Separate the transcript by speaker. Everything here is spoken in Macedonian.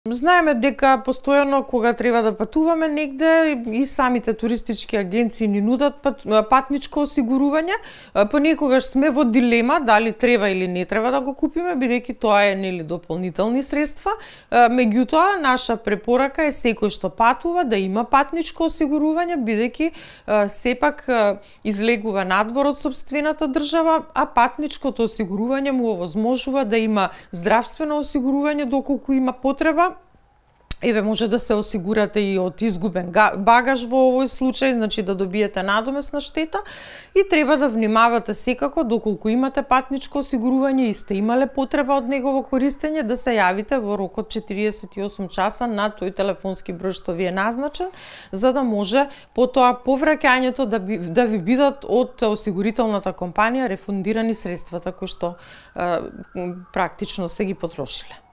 Speaker 1: Знаеме дека постојано кога треба да патуваме негде и самите туристички агенции ни нудат патничко осигурување. Понекогаш сме во дилема дали треба или не треба да го купиме, бидејќи тоа е нели дополнителни средства. Меѓутоа, наша препорака е секој што патува да има патничко осигурување, бидејќи сепак излегува надвор од сопствената држава, а патничкото осигурување му овозможува да има здравствено осигурување доколку има потреба. Еве, може да се осигурате и од изгубен багаж во овој случај, значи да добиете надомесна штета, и треба да внимавате секако доколку имате патничко осигурување и сте имале потреба од негово користење, да се јавите во рок од 48 часа на тој телефонски број што ви е назначен, за да може потоа повраќањето да ви бидат од осигурителната компанија рефундирани средствата кои што практично сте ги потрошиле.